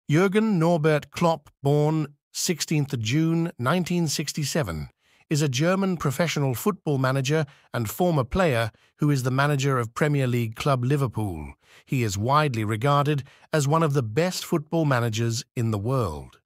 Jürgen Norbert Klopp, born 16th June 1967, is a German professional football manager and former player who is the manager of Premier League club Liverpool. He is widely regarded as one of the best football managers in the world.